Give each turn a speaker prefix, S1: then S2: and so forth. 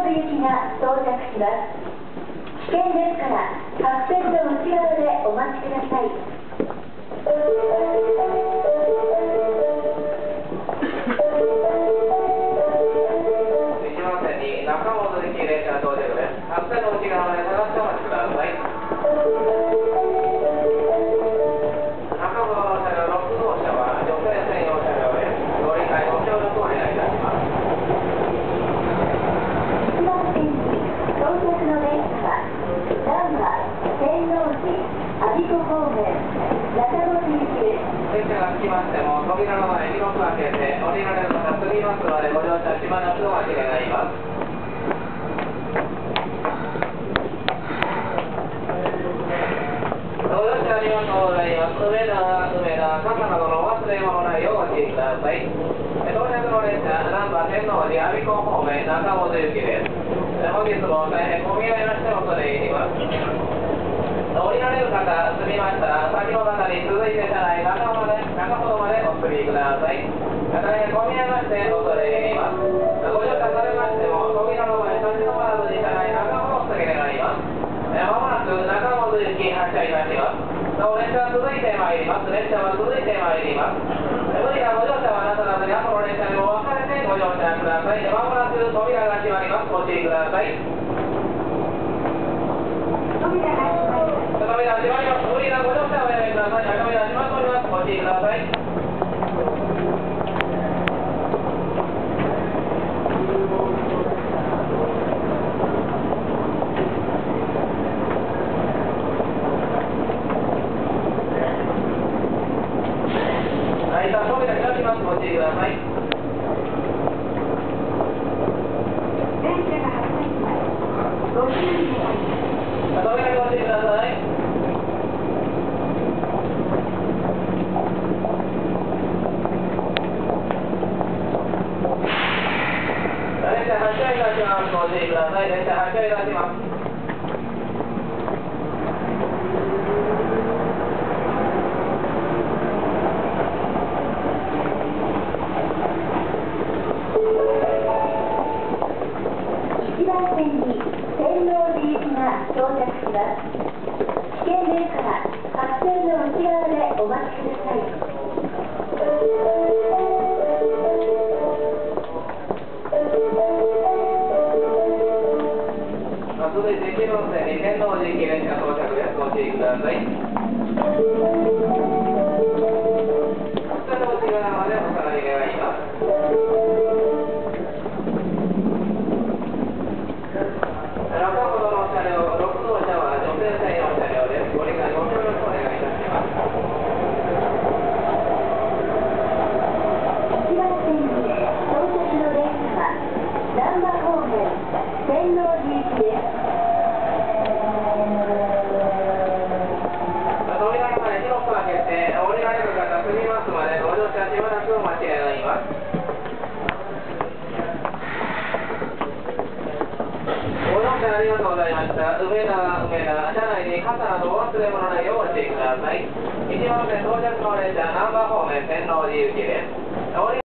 S1: 行きが到着します。危険ですから各線の内側でお待ちください。
S2: 1番線に中本行き列車到着です。各線の内側まで下がってお待ちください。中本の車両6号車は女性専用車両です。ご理解ご協力お願いいたします。
S1: 1番線に到着の電車は難波、天王寺、我孫子方面、中本行きです。
S2: 列車が着きましても扉の前にロック開けて降りられる方積みますまでご乗車しばらくお待ち願います。ご乗車ありがとうございます。梅田、傘などのお忘れ物ないようご注意ください。到着の列車、難波、天王寺、我孫子方面、中本行きです。本日も大変混み合いまして恐れ入ります。降りられる方、済みましたら、先の方に続いて車内中ほどまでお進みください。大変混み合いまして恐れ入ります。ご乗車されましても、扉の前立ち止まらずに車内中ほどお進み願います。まもなく中本行き発車いたします。列車は続いてまいります。列車は続いてまいります。無理なご乗車はなさらずに、後の列車にも分かれてご乗車ください。まもなく扉が閉まります。ご注意ください。
S1: 扉が閉まります。
S2: 扉が閉まります。無理なご乗車はおやめください。扉が閉まっております。ご注意ください。はい、さあ、扉開きます。ご注意ください。
S1: 電車が発車します。ご注意ください。
S2: 扉にご注意ください。列車発車いたします。ご注意ください。列車発車いたします。
S1: 1番線に天王寺行きが到着します。危険ですから各線の内側でお待ちください。
S2: 続いて1番線に天王寺行き列車到着です。ご注意ください。各線の内側までお下がり願います。中ほどの車両6号車は女性専用車両です。ご理解ご協力お願いいたします。
S1: 1番線に到着の電車は難波方面、天王寺行きです。
S2: 扉の前にロック開けて降りられる方済みますまでご乗車しばらくお待ち願います。ご乗車ありがとうございました。梅田、車内に傘などお忘れ物ないようご注意ください。1番線到着の列車、難波方面、天王寺行きです。